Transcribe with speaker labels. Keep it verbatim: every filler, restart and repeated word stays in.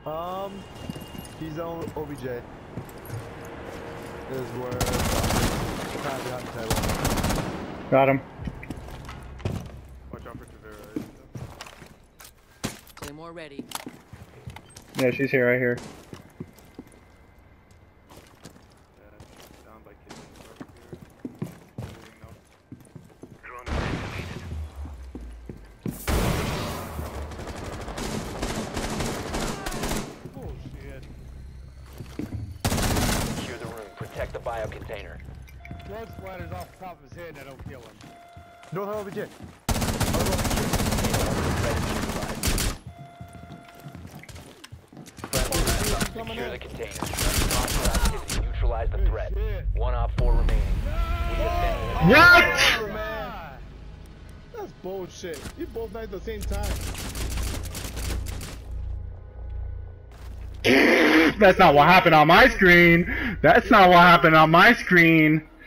Speaker 1: Um, he's on O B J. Is where kind of behind the table.
Speaker 2: Got him.
Speaker 3: Watch out for Tavera.
Speaker 4: Claymore ready.
Speaker 2: Yeah, she's here, right here.
Speaker 3: Yeah, she's down by kitchen right here. Moving up.
Speaker 5: Drone activated.
Speaker 3: Bullshit.
Speaker 5: Secure the room. Protect the bio container.
Speaker 3: Blood splatters off the top of his head and I don't kill him.
Speaker 1: Don't have O B J.
Speaker 5: Secure the container. Hostile activity. Neutralize the threat. One op four remaining. We have
Speaker 2: What?
Speaker 1: Oh, man. That's bullshit. You both died at the same time.
Speaker 2: That's not what happened on my screen. That's not what happened on my screen.